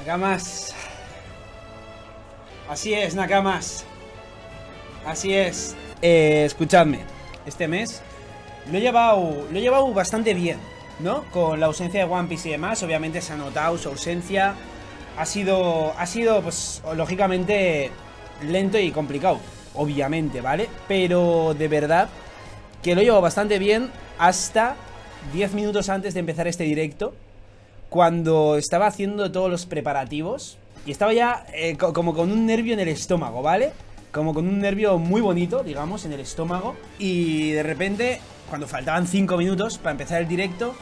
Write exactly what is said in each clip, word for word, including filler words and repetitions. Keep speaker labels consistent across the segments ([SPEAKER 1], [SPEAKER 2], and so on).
[SPEAKER 1] Nakamas. Así es, Nakamas. Así es. Eh, escuchadme. Este mes lo he llevado, lo he llevado bastante bien, ¿no? Con la ausencia de One Piece y demás. Obviamente se ha notado su ausencia. Ha sido, ha sido, pues, lógicamente lento y complicado. Obviamente, ¿vale? Pero de verdad que lo he llevado bastante bien hasta diez minutos antes de empezar este directo, cuando estaba haciendo todos los preparativos y estaba ya eh, co como con un nervio en el estómago, ¿vale? Como con un nervio muy bonito, digamos, en el estómago. Y de repente, cuando faltaban cinco minutos para empezar el directo,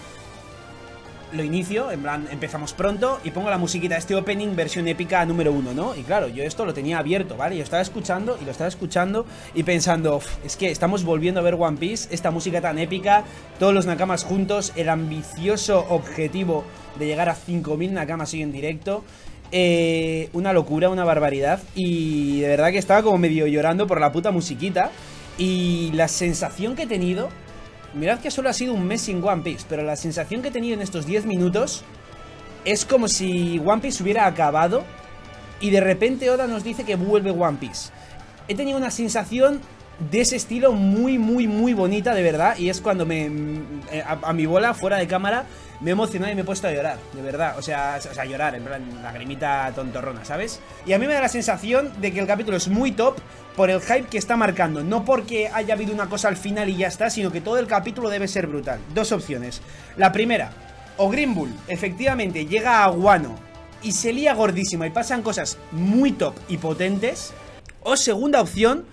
[SPEAKER 1] lo inicio, en plan, empezamos pronto y pongo la musiquita, este opening versión épica número uno, ¿no? Y claro, yo esto lo tenía abierto, ¿vale? Yo estaba escuchando y lo estaba escuchando y pensando, es que estamos volviendo a ver One Piece, esta música tan épica, todos los Nakamas juntos, el ambicioso objetivo de llegar a cinco mil Nakamas hoy en directo. Eh, una locura, una barbaridad. Y de verdad que estaba como medio llorando por la puta musiquita. Y la sensación que he tenido, mirad que solo ha sido un mes sin One Piece, pero la sensación que he tenido en estos diez minutos es como si One Piece hubiera acabado y de repente Oda nos dice que vuelve One Piece. He tenido una sensación de ese estilo muy, muy, muy bonita, de verdad. Y es cuando me a, a mi bola, fuera de cámara, me he emocionado y me he puesto a llorar, de verdad. O sea, o sea, llorar, en plan, lagrimita tontorrona, ¿sabes? Y a mí me da la sensación de que el capítulo es muy top por el hype que está marcando. No porque haya habido una cosa al final y ya está, sino que todo el capítulo debe ser brutal. Dos opciones. La primera, o Green Bull efectivamente llega a Wano y se lía gordísima y pasan cosas muy top y potentes. O segunda opción,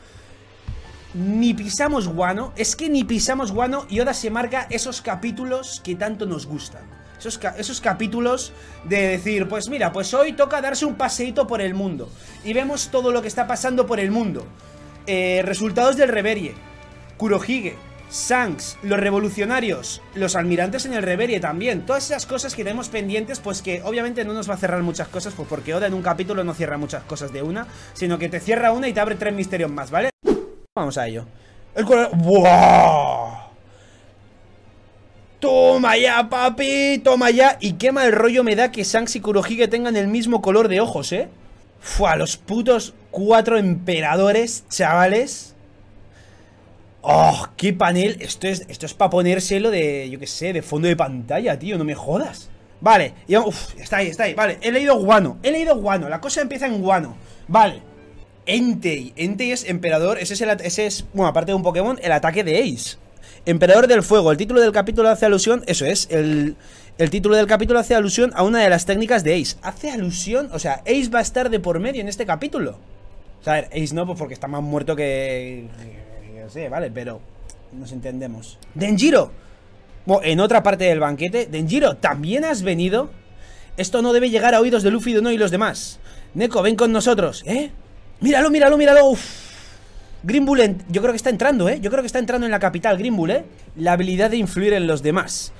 [SPEAKER 1] ni pisamos Wano. Es que ni pisamos Wano y Oda se marca esos capítulos que tanto nos gustan. Esos, ca esos capítulos de decir, pues mira, pues hoy toca darse un paseíto por el mundo y vemos todo lo que está pasando por el mundo. eh, Resultados del Reverie, Kurohige, Shanks, los revolucionarios, los almirantes en el Reverie también. Todas esas cosas que tenemos pendientes, pues que obviamente no nos va a cerrar muchas cosas, pues porque Oda en un capítulo no cierra muchas cosas de una, sino que te cierra una y te abre tres misterios más, ¿vale? Vamos a ello. El color... ¡Buah! Toma ya, papi, toma ya. Y qué mal rollo me da que Shanks y Kurohige tengan el mismo color de ojos, ¿eh? Fua, los putos cuatro emperadores, chavales. Oh, qué panel. Esto es, esto es para ponérselo de, yo qué sé, de fondo de pantalla, tío, no me jodas. Vale, y vamos, uf, está ahí, está ahí, vale, he leído Wano, he leído Wano, la cosa empieza en Wano. Vale, Entei, Entei es emperador, ese es, el, ese es, bueno, aparte de un Pokémon, el ataque de Ace. Emperador del fuego, el título del capítulo hace alusión, eso es, el, el título del capítulo hace alusión a una de las técnicas de Ace. Hace alusión, o sea, Ace va a estar de por medio en este capítulo. O sea, a ver, Ace no, pues porque está más muerto que... no sé, vale, pero nos entendemos. Denjiro, bueno, en otra parte del banquete, Denjiro, ¿también has venido? Esto no debe llegar a oídos de Luffy, no y los demás. Neko, ven con nosotros, ¿eh? Míralo, míralo, míralo. Uf. Green Bull, en... yo creo que está entrando, ¿eh? Yo creo que está entrando en la capital, Green Bull, ¿eh? La habilidad de influir en los demás.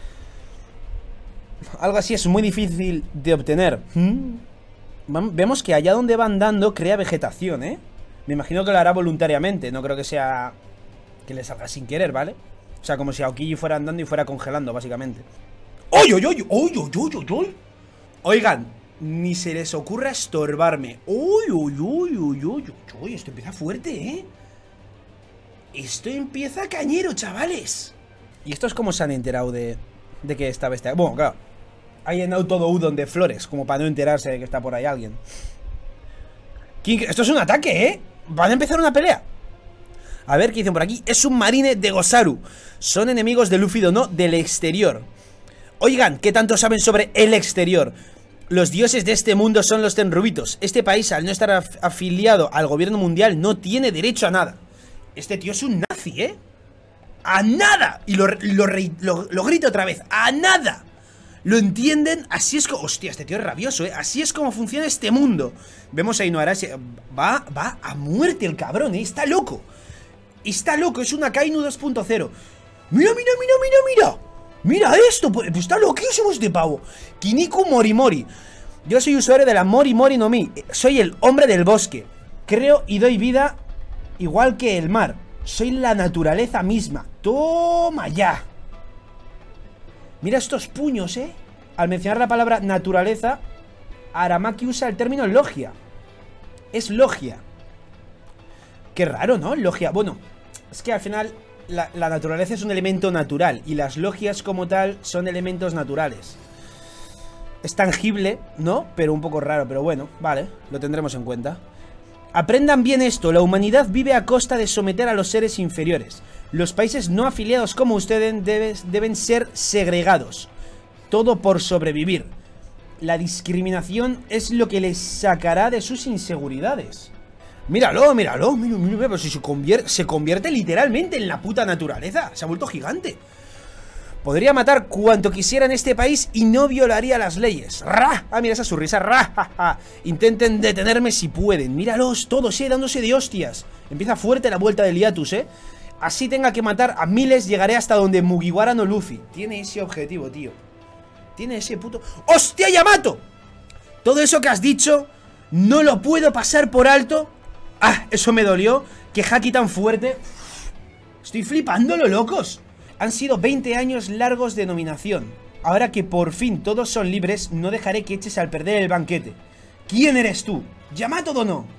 [SPEAKER 1] Algo así es muy difícil de obtener. ¿Mm? Vemos que allá donde va andando crea vegetación, ¿eh? Me imagino que lo hará voluntariamente. No creo que sea... que le salga sin querer, ¿vale? O sea, como si Aokiji fuera andando y fuera congelando, básicamente. ¡Oy, oy, oy! ¡Oy, oy, oy, oy, oy! Oigan, ni se les ocurra estorbarme. ¡Uy, uy, uy, uy, uy, uy! Esto empieza fuerte, ¿eh? Esto empieza cañero, chavales. ¿Y estos cómo se han enterado de, de que esta bestia? Bueno, claro, hay llenado todo udon de flores, como para no enterarse de que está por ahí alguien. King, esto es un ataque, ¿eh? Van a empezar una pelea. A ver, ¿qué dicen por aquí? Es un marine de Gosaru. Son enemigos de Luffy no del exterior. Oigan, ¿qué tanto saben sobre el exterior? Los dioses de este mundo son los tenrubitos. Este país, al no estar af afiliado al gobierno mundial, no tiene derecho a nada. Este tío es un nazi, ¿eh? ¡A nada! Y lo, lo, lo, lo grito otra vez. ¡A nada! ¿Lo entienden? Así es como... Hostia, este tío es rabioso, ¿eh? Así es como funciona este mundo. Vemos a Inuarashi. Va, va a muerte el cabrón, ¿eh? Está loco. Está loco, es una Kainu dos punto cero. Mira, mira, mira, mira, mira. Mira esto, pues está loquísimo este pavo. Kiniku Morimori. Yo soy usuario de la Morimori no Mi. Soy el hombre del bosque. Creo y doy vida igual que el mar. Soy la naturaleza misma. Toma ya. Mira estos puños, ¿eh? Al mencionar la palabra naturaleza, Aramaki usa el término logia. Es logia. Qué raro, ¿no? Logia. Bueno, es que al final la, la naturaleza es un elemento natural y las logias como tal son elementos naturales. Es tangible, ¿no? Pero un poco raro, pero bueno, vale, lo tendremos en cuenta. Aprendan bien esto, la humanidad vive a costa de someter a los seres inferiores. Los países no afiliados como ustedes debes, deben ser segregados. Todo por sobrevivir. La discriminación es lo que les sacará de sus inseguridades. Míralo, míralo, míralo, míralo, pero si se convierte, se convierte literalmente en la puta naturaleza. Se ha vuelto gigante. Podría matar cuanto quisiera en este país y no violaría las leyes. ¡Ra! Ah, mira esa su risa. ¡Ra! Ja, ja. Intenten detenerme si pueden. Míralos todos, eh, dándose de hostias. Empieza fuerte la vuelta del hiatus, eh. Así tenga que matar a miles, llegaré hasta donde Mugiwara no Luffy. Tiene ese objetivo, tío. Tiene ese puto... ¡Hostia, Yamato! Todo eso que has dicho no lo puedo pasar por alto. Ah, eso me dolió. Qué haki tan fuerte. Estoy flipándolo, locos. Han sido veinte años largos de dominación. Ahora que por fin todos son libres, no dejaré que eches al perder el banquete. ¿Quién eres tú? ¿Yamato o no?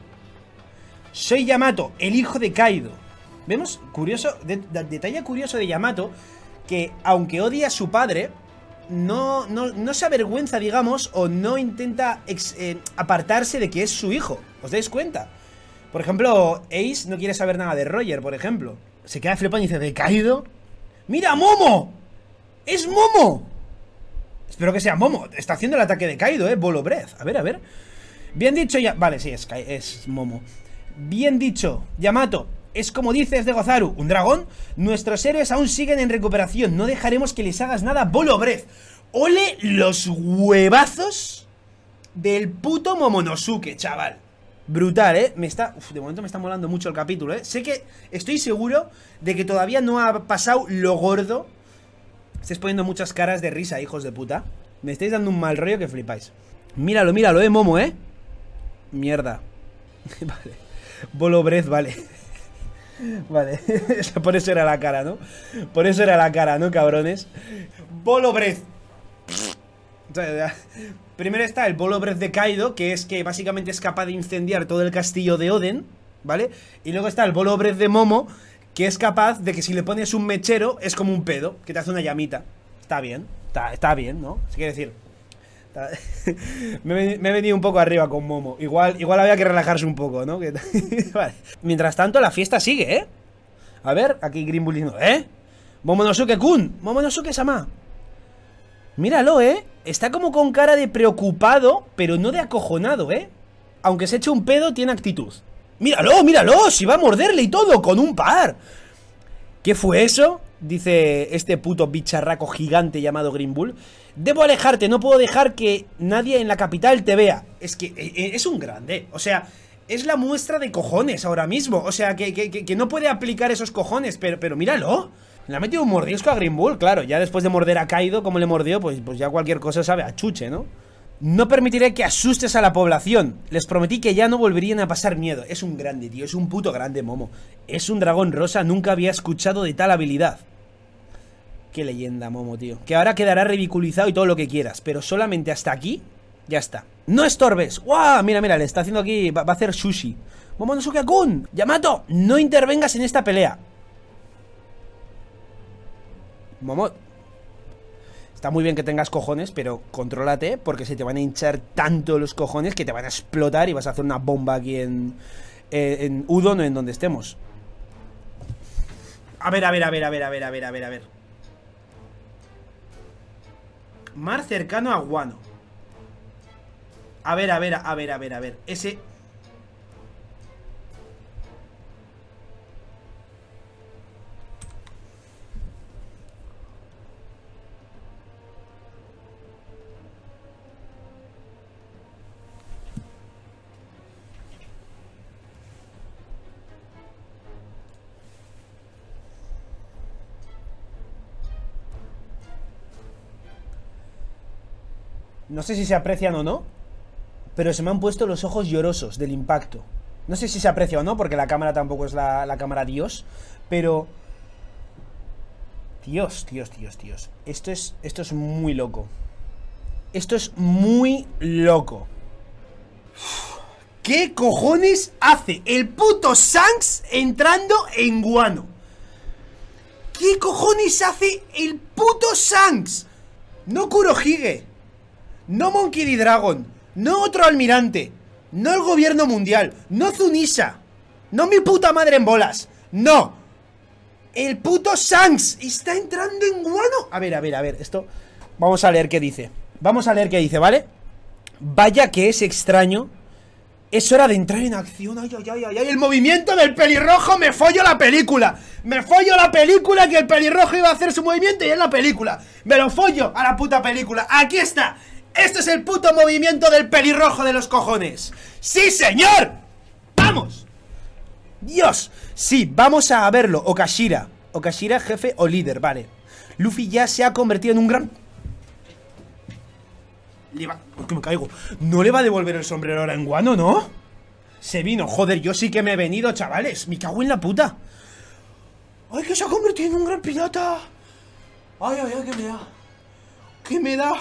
[SPEAKER 1] Soy Yamato, el hijo de Kaido. ¿Vemos? Curioso, de, de, detalle curioso de Yamato, que aunque odia a su padre, no, no, no se avergüenza, digamos, o no intenta ex, eh, apartarse de que es su hijo. ¿Os dais cuenta? Por ejemplo, Ace no quiere saber nada de Roger, por ejemplo. Se queda flipando y dice, ¿de Kaido? ¡Mira, Momo! ¡Es Momo! Espero que sea Momo. Está haciendo el ataque de Kaido, eh, Bolo Breath. A ver, a ver. Bien dicho ya... Vale, sí, es, es Momo. Bien dicho, Yamato. Es como dices de Gozaru, ¿un dragón? Nuestros héroes aún siguen en recuperación. No dejaremos que les hagas nada, Bolo Breath. ¡Ole los huevazos del puto Momonosuke, chaval! Brutal, ¿eh? Me está... Uf, de momento me está molando mucho el capítulo, ¿eh? Sé que... Estoy seguro de que todavía no ha pasado lo gordo. Estáis poniendo muchas caras de risa, hijos de puta. Me estáis dando un mal rollo que flipáis. Míralo, míralo, ¿eh, Momo, eh? Mierda. Vale. Bolo Breath, vale. Vale. Por eso era la cara, ¿no? Por eso era la cara, ¿no, cabrones? Bolo Breath. Primero está el Bolo Breath de Kaido, que es que básicamente es capaz de incendiar todo el castillo de Oden, ¿vale? Y luego está el Bolo Breath de Momo, que es capaz de que si le pones un mechero es como un pedo, que te hace una llamita. Está bien, está, está bien, ¿no? Se quiere decir... Está... me, me he venido un poco arriba con Momo. Igual, igual había que relajarse un poco, ¿no? Vale. Mientras tanto, la fiesta sigue, ¿eh? A ver, aquí Green Bull diciendo, ¿eh? Momonosuke-kun, Momonosuke-sama. Míralo, ¿eh? Está como con cara de preocupado, pero no de acojonado, ¿eh? Aunque se eche un pedo, tiene actitud. ¡Míralo, míralo! ¡Si va a morderle y todo! ¡Con un par! ¿Qué fue eso? Dice este puto bicharraco gigante llamado Green Bull. Debo alejarte, no puedo dejar que nadie en la capital te vea. Es que es un grande. O sea, es la muestra de cojones ahora mismo. O sea, que, que, que no puede aplicar esos cojones. Pero, pero míralo. Le ha metido un mordisco a Green Bull, claro. Ya después de morder a Kaido, como le mordió, pues, pues ya cualquier cosa sabe a chuche, ¿no? No permitiré que asustes a la población. Les prometí que ya no volverían a pasar miedo. Es un grande, tío, es un puto grande, Momo. Es un dragón rosa, nunca había escuchado de tal habilidad. Qué leyenda, Momo, tío. Que ahora quedará ridiculizado y todo lo que quieras, pero solamente hasta aquí, ya está. ¡No estorbes! ¡Guau! Mira, mira, le está haciendo aquí, va, va a hacer sushi. Momonosuke-kun, Yamato, no intervengas en esta pelea. Momo, está muy bien que tengas cojones, pero contrólate, porque se te van a hinchar tanto los cojones que te van a explotar y vas a hacer una bomba aquí en, eh, en Udon o en donde estemos. A ver, a ver, a ver, a ver, a ver, a ver, a ver, a ver. Mar cercano a Guano. A ver, a ver, a ver, a ver, a ver. Ese... No sé si se aprecian o no, pero se me han puesto los ojos llorosos del impacto. No sé si se aprecia o no, porque la cámara tampoco es la, la cámara Dios, pero... Dios, Dios, Dios, Dios. Esto es, esto es muy loco. Esto es muy loco. ¿Qué cojones hace el puto Shanks entrando en Guano? ¿Qué cojones hace el puto Shanks? No Kurohige, no Monkey D. Dragon, no otro almirante, no el gobierno mundial, no Zunisha, no mi puta madre en bolas, no. El puto Shanks está entrando en Guano. A ver, a ver, a ver, esto... Vamos a leer qué dice. Vamos a leer qué dice, ¿vale? Vaya que es extraño. Es hora de entrar en acción. Ay, ay, ay, ay, ay. El movimiento del pelirrojo. Me follo la película. Me follo la película. Que el pelirrojo iba a hacer su movimiento y es la película. Me lo follo a la puta película. Aquí está. Este es el puto movimiento del pelirrojo de los cojones. ¡Sí, señor! ¡Vamos! Dios. Sí, vamos a verlo. Okashira. Okashira, jefe o líder, vale. Luffy ya se ha convertido en un gran... Le va... ¿Por qué me caigo? ¿No le va a devolver el sombrero ahora en Guano, no? Se vino, joder, yo sí que me he venido, chavales. Me cago en la puta. Ay, que se ha convertido en un gran pirata. Ay, ay, ay, ¿qué me da? ¿Qué me da?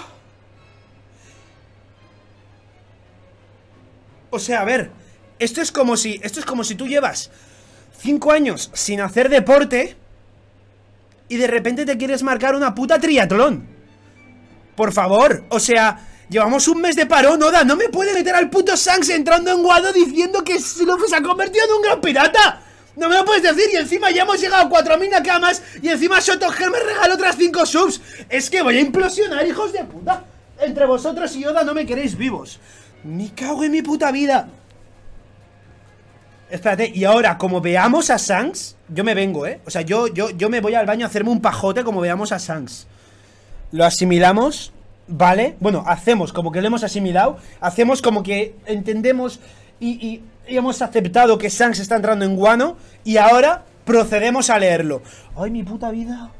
[SPEAKER 1] O sea, a ver, esto es como si... Esto es como si tú llevas cinco años sin hacer deporte y de repente te quieres marcar una puta triatlón. Por favor, o sea... Llevamos un mes de parón, Oda. No me puede meter al puto Shanks entrando en Guano diciendo que Luffy se ha convertido en un gran pirata. No me lo puedes decir. Y encima ya hemos llegado a cuatro mil nakamas. Y encima Shotoger me regaló otras cinco subs. Es que voy a implosionar, hijos de puta. Entre vosotros y Oda no me queréis vivos. Me cago en mi puta vida. Espérate, y ahora, como veamos a Shanks, yo me vengo, ¿eh? O sea, yo, yo, yo me voy al baño a hacerme un pajote como veamos a Shanks. Lo asimilamos... Vale, bueno, hacemos como que lo hemos asimilado. Hacemos como que entendemos y, y, y hemos aceptado que Shanks está entrando en Guano. Y ahora procedemos a leerlo. Ay, mi puta vida.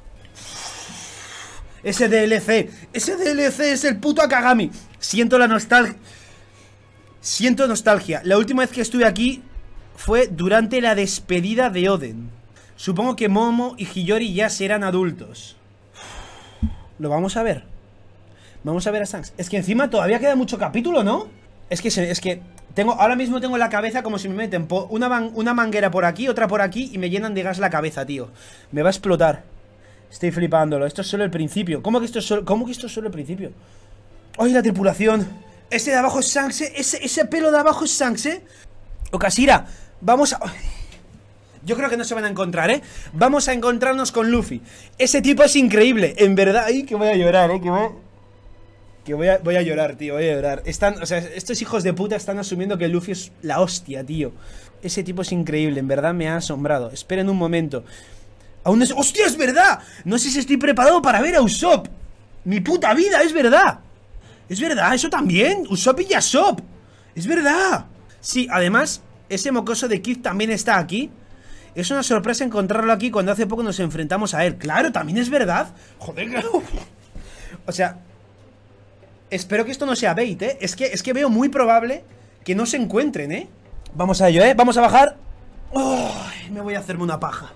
[SPEAKER 1] Ese D L C. Ese D L C es el puto Akagami. Siento la nostalgia. Siento nostalgia. La última vez que estuve aquí fue durante la despedida de Oden. Supongo que Momo y Hiyori ya serán adultos. Lo vamos a ver. Vamos a ver a Shanks. Es que encima todavía queda mucho capítulo, ¿no? Es que, es que tengo, ahora mismo tengo la cabeza como si me meten una, man, una manguera por aquí, otra por aquí y me llenan de gas la cabeza, tío. Me va a explotar. Estoy flipándolo. Esto es solo el principio. ¿Cómo que esto es solo, cómo que esto es solo el principio? ¡Ay, la tripulación! Ese de abajo es Shanks, ¿eh? Ese, ese pelo de abajo es Shanks, ¿eh? Okashira, vamos a... Yo creo que no se van a encontrar, ¿eh? Vamos a encontrarnos con Luffy. Ese tipo es increíble. En verdad... Ay, que voy a llorar, ¿eh? Que voy a... Que voy a, voy a llorar, tío, voy a llorar. Están, o sea, estos hijos de puta están asumiendo que Luffy es la hostia, tío. Ese tipo es increíble, en verdad me ha asombrado. Esperen un momento. Aún es... ¡Hostia, es verdad! No sé si estoy preparado para ver a Usopp. Mi puta vida, es verdad. Es verdad, eso también. Usopp y Yasop. Es verdad. Sí, además, ese mocoso de Kid también está aquí. Es una sorpresa encontrarlo aquí cuando hace poco nos enfrentamos a él. Claro, también es verdad. Joder, claro. O sea... Espero que esto no sea bait, ¿eh? Es que, es que veo muy probable que no se encuentren, ¿eh? Vamos a ello, ¿eh? Vamos a bajar. Oh, me voy a hacerme una paja.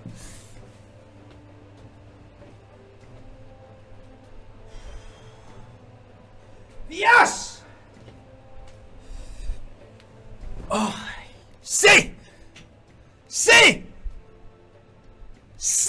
[SPEAKER 1] ¡Dios! Oh, ¡sí! ¡Sí! ¡Sí!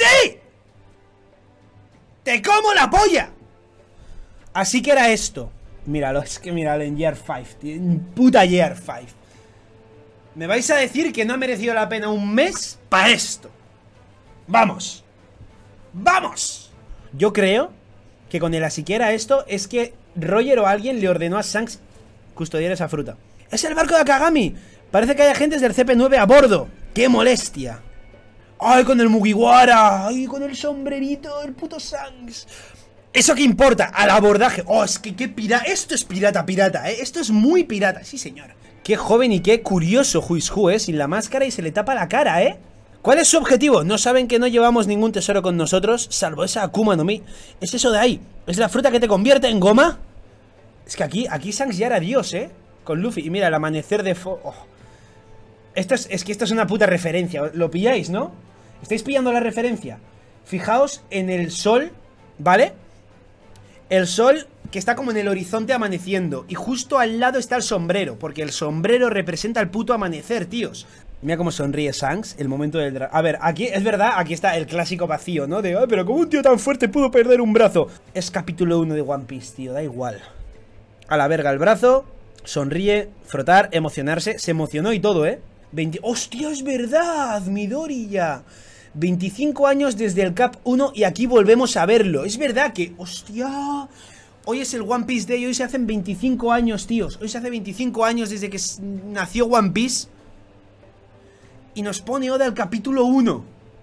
[SPEAKER 1] ¡Te como la polla! Así que era esto. Míralo, es que míralo en Year cinco, tío. En puta Year cinco. ¿Me vais a decir que no ha merecido la pena un mes para esto? ¡Vamos! ¡Vamos! Yo creo que con el así que era esto es que Roger o alguien le ordenó a Shanks custodiar esa fruta. ¡Es el barco de Akagami! Parece que hay agentes del C P nueve a bordo. ¡Qué molestia! ¡Ay, con el Mugiwara! ¡Ay, con el sombrerito! ¡El puto Shanks! ¿Eso qué importa? Al abordaje. Oh, es que qué pirata. Esto es pirata, pirata, ¿eh? Esto es muy pirata, sí señor. Qué joven y qué curioso Huizhu, ¿eh? Sin la máscara y se le tapa la cara, ¿eh? ¿Cuál es su objetivo? ¿No saben que no llevamos ningún tesoro con nosotros? Salvo esa Akuma no Mi. ¿Es eso de ahí? ¿Es la fruta que te convierte en goma? Es que aquí, aquí Shanks ya era Dios, ¿eh? Con Luffy. Y mira, el amanecer de fo... Oh. Esto es, es que esto es una puta referencia. ¿Lo pilláis, no? ¿Estáis pillando la referencia? Fijaos en el sol, ¿vale? El sol que está como en el horizonte amaneciendo. Y justo al lado está el sombrero, porque el sombrero representa el puto amanecer, tíos. Mira cómo sonríe Shanks, el momento del dragón. A ver, aquí, es verdad, aquí está el clásico vacío, ¿no? De, ay, pero como un tío tan fuerte pudo perder un brazo. Es capítulo uno de One Piece, tío, da igual. A la verga el brazo, sonríe, frotar, emocionarse. Se emocionó y todo, ¿eh? veinte... ¡Hostia, es verdad! Midori ya. veinticinco años desde el Cap uno y aquí volvemos a verlo. Es verdad que... ¡Hostia! Hoy es el One Piece Day, hoy se hacen veinticinco años, tíos. Hoy se hace veinticinco años desde que nació One Piece. Y nos pone Oda el capítulo uno.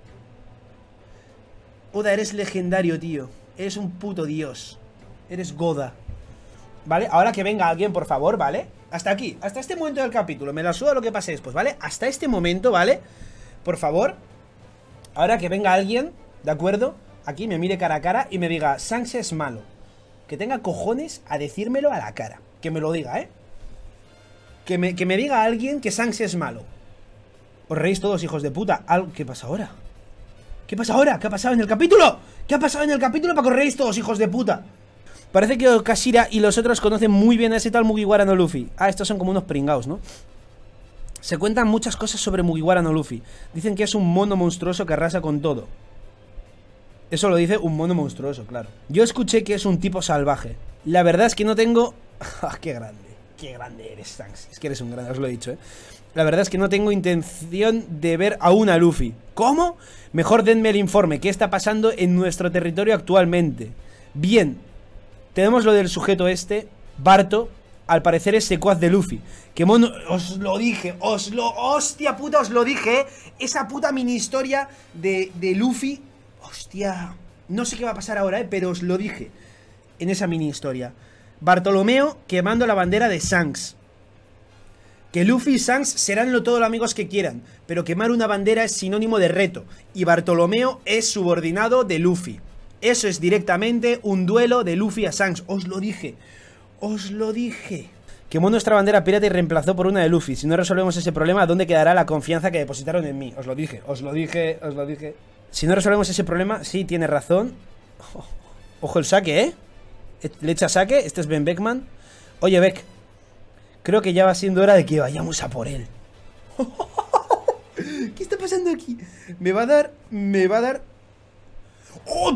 [SPEAKER 1] Oda, eres legendario, tío. Eres un puto dios. Eres Goda. ¿Vale? Ahora que venga alguien, por favor, ¿vale? Hasta aquí, hasta este momento del capítulo. Me la suda lo que pase después, ¿vale? Hasta este momento, ¿vale? Por favor. Ahora que venga alguien, ¿de acuerdo? Aquí me mire cara a cara y me diga, Shanks es malo. Que tenga cojones a decírmelo a la cara. Que me lo diga, ¿eh? Que me, que me diga alguien que Shanks es malo. Os reís todos, hijos de puta. ¿Qué pasa ahora? ¿Qué pasa ahora? ¿Qué ha pasado en el capítulo? ¿Qué ha pasado en el capítulo para que os reís todos, hijos de puta? Parece que Okashira y los otros conocen muy bien a ese tal Mugiwara no Luffy. Ah, estos son como unos pringaos, ¿no? Se cuentan muchas cosas sobre Mugiwara no Luffy. Dicen que es un mono monstruoso que arrasa con todo. Eso lo dice un mono monstruoso, claro. Yo escuché que es un tipo salvaje. La verdad es que no tengo... ¡Ah, qué grande! ¡Qué grande eres, Shanks! Es que eres un grande, os lo he dicho, ¿eh? La verdad es que no tengo intención de ver aún a Luffy. ¿Cómo? Mejor denme el informe. ¿Qué está pasando en nuestro territorio actualmente? Bien. Tenemos lo del sujeto este, Barto. Al parecer es secuaz de Luffy. Que mono... Os lo dije, os lo... Hostia puta, os lo dije, ¿eh? Esa puta mini historia de, de Luffy. Hostia. No sé qué va a pasar ahora, ¿eh? Pero os lo dije en esa mini historia. Bartolomeo quemando la bandera de Shanks. Que Luffy y Shanks serán lo todo los amigos que quieran, pero quemar una bandera es sinónimo de reto. Y Bartolomeo es subordinado de Luffy. Eso es directamente un duelo de Luffy a Shanks. Os lo dije. Os lo dije. Quemó nuestra bandera pirata y reemplazó por una de Luffy. Si no resolvemos ese problema, ¿dónde quedará la confianza que depositaron en mí? Os lo dije, os lo dije, os lo dije. Si no resolvemos ese problema, sí, tiene razón. Ojo el saque, ¿eh? Le echa saque, este es Ben Beckman. Oye, Beck, creo que ya va siendo hora de que vayamos a por él. ¿Qué está pasando aquí? Me va a dar... Me va a dar... ¡Oh!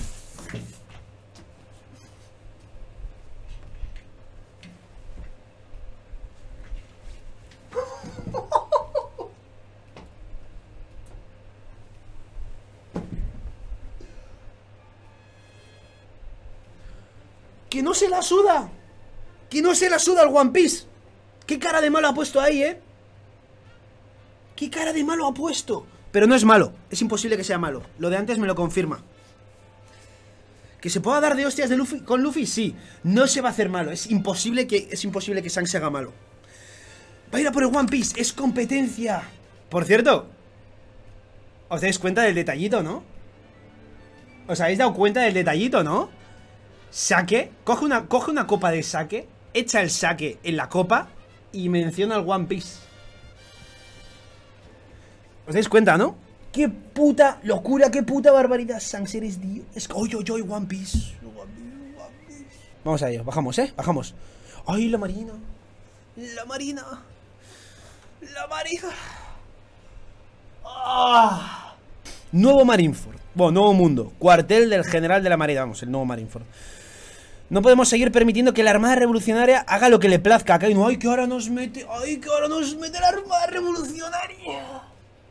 [SPEAKER 1] ¡Que no se la suda! ¡Que no se la suda el One Piece! ¡Qué cara de malo ha puesto ahí, eh! ¡Qué cara de malo ha puesto! Pero no es malo, es imposible que sea malo. Lo de antes me lo confirma. ¿Que se pueda dar de hostias de Luffy, con Luffy? Sí. No se va a hacer malo, es imposible que, es imposible que Shanks se haga malo. Va a ir a por el One Piece, es competencia. Por cierto, ¿os dais cuenta del detallito, no? ¿Os habéis dado cuenta del detallito, no? Sake, coge una, coge una copa de sake, echa el sake en la copa y menciona al One Piece. ¿Os dais cuenta, no? ¡Qué puta locura, qué puta barbaridad! Shanks, eres Dios. Es que, oye, oye, One Piece. One Piece, One Piece. Vamos a ello, bajamos, ¿eh? Bajamos. ¡Ay, la marina! La marina. La marina. ¡Ah! Nuevo Marineford. Bueno, nuevo mundo. Cuartel del general de la marina. Vamos, el nuevo Marineford. No podemos seguir permitiendo que la Armada Revolucionaria haga lo que le plazca. Acá no, ay, que ahora nos mete. Ay, que ahora nos mete la Armada Revolucionaria.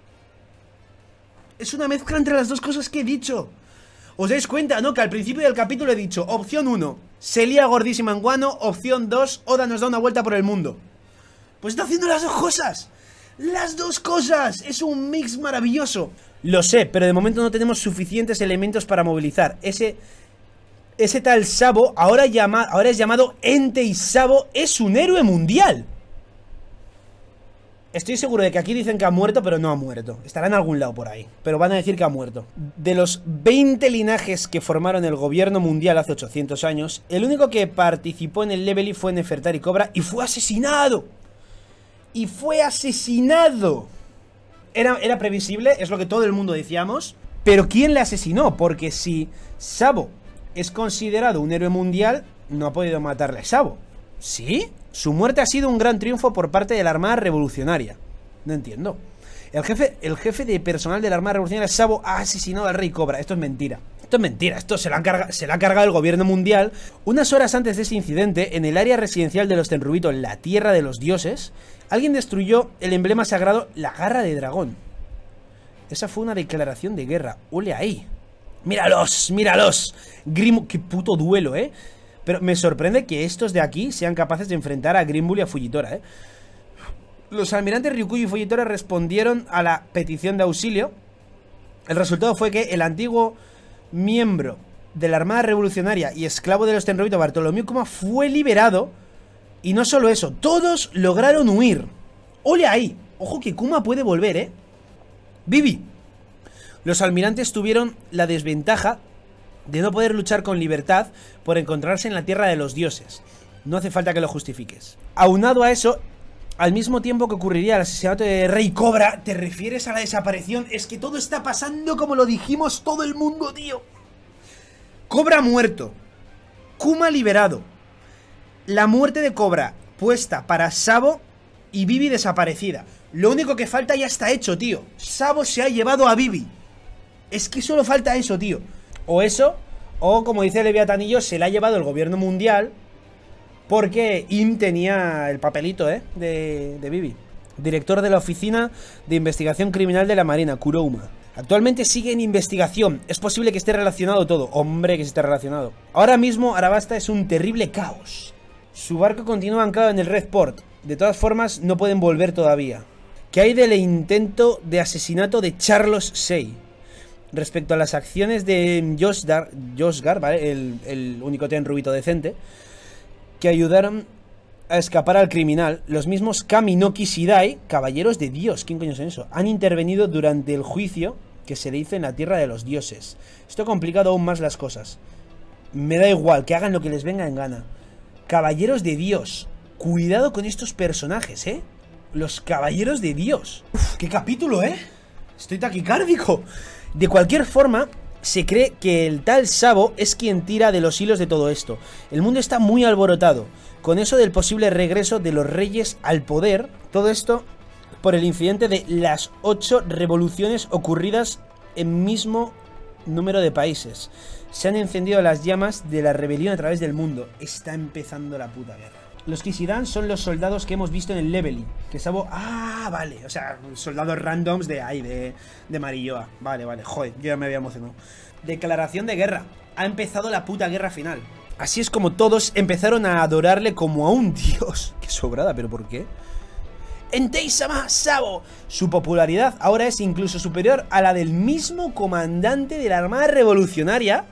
[SPEAKER 1] Es una mezcla entre las dos cosas que he dicho. ¿Os dais cuenta, no? Que al principio del capítulo he dicho: opción uno, se lía gordísima en Wano. Opción dos, Oda nos da una vuelta por el mundo. Pues está haciendo las dos cosas. Las dos cosas. Es un mix maravilloso. Lo sé, pero de momento no tenemos suficientes elementos para movilizar. Ese... Ese tal Sabo, ahora, llama, ahora es llamado Entei Sabo, es un héroe mundial. Estoy seguro de que aquí dicen que ha muerto, pero no ha muerto. Estará en algún lado por ahí, pero van a decir que ha muerto. De los veinte linajes que formaron el gobierno mundial hace ochocientos años, el único que participó en el Level fue Nefertari Cobra y fue asesinado. Y fue asesinado. Era, era previsible, es lo que todo el mundo decíamos. Pero ¿quién le asesinó? Porque si Sabo es considerado un héroe mundial, no ha podido matarle a Sabo. ¿Sí? Su muerte ha sido un gran triunfo por parte de la Armada Revolucionaria. No entiendo. El jefe, el jefe de personal de la Armada Revolucionaria, Sabo, ha asesinado al Rey Cobra. Esto es mentira. Esto es mentira. Esto se lo ha cargado, se lo ha cargado el gobierno mundial. Unas horas antes de ese incidente, en el área residencial de los Tenryubito, la tierra de los dioses, alguien destruyó el emblema sagrado, la garra de dragón. Esa fue una declaración de guerra. ¡Ole ahí! ¡Míralos! ¡Míralos! Grim... ¡Qué puto duelo, eh! Pero me sorprende que estos de aquí sean capaces de enfrentar a Grim Bull y a Fujitora, eh. Los almirantes Ryukyu y Fujitora respondieron a la petición de auxilio. El resultado fue que el antiguo miembro de la Armada Revolucionaria y esclavo de los Tenryubito, Bartolomeu Kuma, fue liberado. Y no solo eso, todos lograron huir. ¡Ole ahí! Ojo que Kuma puede volver, eh. Vivi. Los almirantes tuvieron la desventaja de no poder luchar con libertad por encontrarse en la tierra de los dioses. No hace falta que lo justifiques. Aunado a eso, al mismo tiempo que ocurriría el asesinato de Rey Cobra, ¿te refieres a la desaparición? Es que todo está pasando como lo dijimos todo el mundo, tío. Cobra muerto, Kuma liberado, la muerte de Cobra puesta para Sabo y Vivi desaparecida. Lo único que falta ya está hecho, tío. Sabo se ha llevado a Vivi. Es que solo falta eso, tío. O eso, o como dice Leviatanillo, se la ha llevado el gobierno mundial porque Im tenía el papelito, ¿eh? De, de Vivi. Director de la Oficina de Investigación Criminal de la Marina, Kurouma. Actualmente sigue en investigación. Es posible que esté relacionado todo. Hombre, que esté relacionado. Ahora mismo Arabasta es un terrible caos. Su barco continúa anclado en el Red Port. De todas formas, no pueden volver todavía. ¿Qué hay del intento de asesinato de Charlos Sei? Respecto a las acciones de Josgar, Josgar, ¿vale? El, el único Tenryubito decente, que ayudaron a escapar al criminal, los mismos Kami no Kishidai, caballeros de Dios, ¿quién coño es eso? Han intervenido durante el juicio que se le hizo en la tierra de los dioses. Esto ha complicado aún más las cosas. Me da igual, que hagan lo que les venga en gana. Caballeros de Dios. Cuidado con estos personajes, ¿eh? Los caballeros de Dios. Uf, qué capítulo, ¿eh? Estoy taquicárdico. De cualquier forma, se cree que el tal Sabo es quien tira de los hilos de todo esto. El mundo está muy alborotado con eso del posible regreso de los reyes al poder. Todo esto por el incidente de las ocho revoluciones ocurridas en mismo número de países. Se han encendido las llamas de la rebelión a través del mundo. Está empezando la puta guerra. Los Kishidan son los soldados que hemos visto en el Leveling. Que Sabo... Ah, vale. O sea, soldados randoms de ahí, de, de Marilloa. Vale, vale. Joder, yo ya me había emocionado. Declaración de guerra. Ha empezado la puta guerra final. Así es como todos empezaron a adorarle como a un dios. Qué sobrada, ¿pero por qué? Entei-sama Sabo. Su popularidad ahora es incluso superior a la del mismo comandante de la Armada Revolucionaria,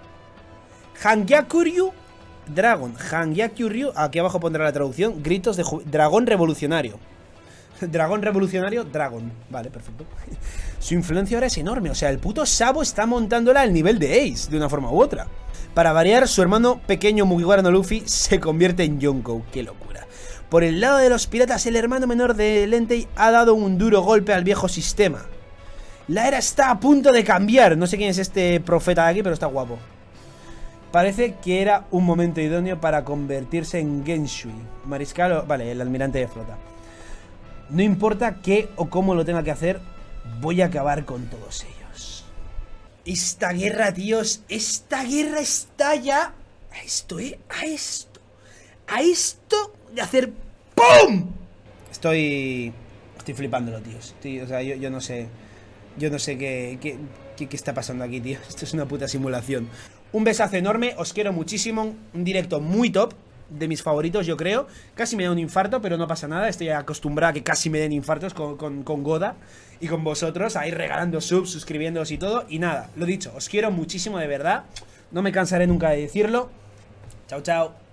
[SPEAKER 1] Hangyakuryu Dragon. Hangyakuryu, aquí abajo pondrá la traducción. Gritos de dragón revolucionario. Dragón revolucionario, Dragon. Vale, perfecto. Su influencia ahora es enorme. O sea, el puto Sabo está montándola al nivel de Ace, de una forma u otra. Para variar, su hermano pequeño Mugiwara no Luffy se convierte en Yonkou. Qué locura. Por el lado de los piratas, el hermano menor de Lentei ha dado un duro golpe al viejo sistema. La era está a punto de cambiar. No sé quién es este profeta de aquí, pero está guapo. Parece que era un momento idóneo para convertirse en Genshui. Mariscal o... Vale, el almirante de flota. No importa qué o cómo lo tenga que hacer, voy a acabar con todos ellos. Esta guerra, tíos, esta guerra está ya... A esto, ¿eh? A esto. A esto de hacer ¡pum! Estoy... Estoy flipándolo, tíos. Estoy, o sea, yo, yo no sé... Yo no sé qué, qué, qué, qué está pasando aquí, tío. Esto es una puta simulación. Un besazo enorme, os quiero muchísimo. Un directo muy top, de mis favoritos, yo creo. Casi me da un infarto, pero no pasa nada. Estoy acostumbrado a que casi me den infartos con, con, con Goda y con vosotros, ahí regalando subs, suscribiéndoos y todo. Y nada, lo dicho, os quiero muchísimo de verdad. No me cansaré nunca de decirlo. Chao, chao.